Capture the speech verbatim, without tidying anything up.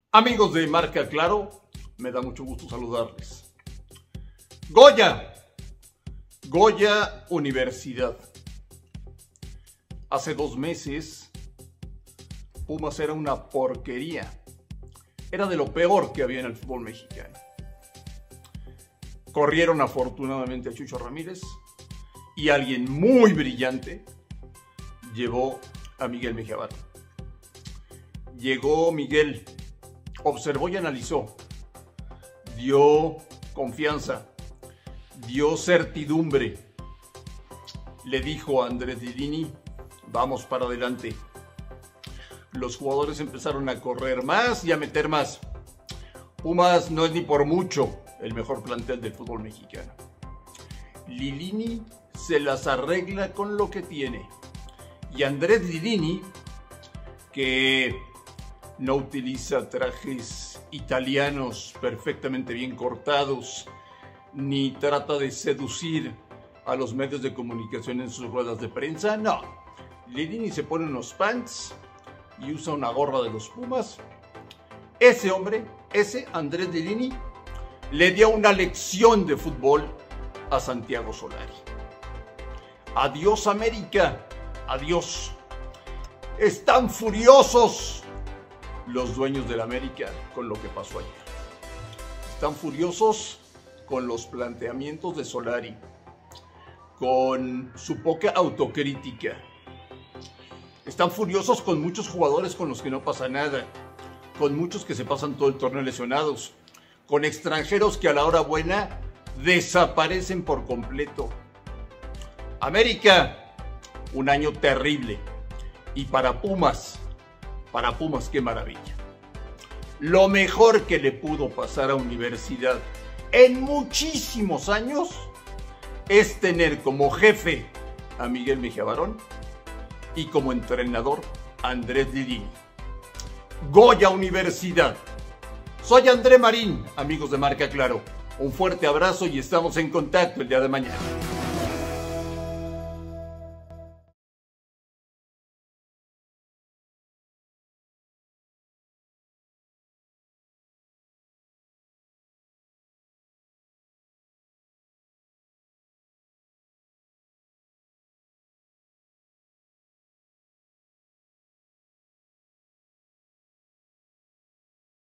Amigos de Marca Claro, me da mucho gusto saludarles. Goya, Goya Universidad. Hace dos meses, Pumas era una porquería. Era de lo peor que había en el fútbol mexicano. Corrieron afortunadamente a Chucho Ramírez y alguien muy brillante llevó a Miguel Mejía Barón. Llegó Miguel, observó y analizó, dio confianza, dio certidumbre. Le dijo a Andrés Lilini, vamos para adelante. Los jugadores empezaron a correr más y a meter más. Pumas no es ni por mucho el mejor plantel del fútbol mexicano. Lilini se las arregla con lo que tiene. Y Andrés Lilini, que no utiliza trajes italianos perfectamente bien cortados, ni trata de seducir a los medios de comunicación en sus ruedas de prensa, no. Lilini se pone unos pants y usa una gorra de los Pumas. Ese hombre, ese Andrés Lilini, le dio una lección de fútbol a Santiago Solari. Adiós América, adiós. Están furiosos los dueños del América con lo que pasó ayer. Están furiosos con los planteamientos de Solari, con su poca autocrítica. Están furiosos con muchos jugadores con los que no pasa nada, con muchos que se pasan todo el torneo lesionados, con extranjeros que a la hora buena desaparecen por completo. América, un año terrible. Y para Pumas, para Pumas qué maravilla. Lo mejor que le pudo pasar a Universidad en muchísimos años es tener como jefe a Miguel Mejía Barón y como entrenador a Andrés Lilini. Goya Universidad. Soy André Marín, amigos de Marca Claro. Un fuerte abrazo y estamos en contacto el día de mañana.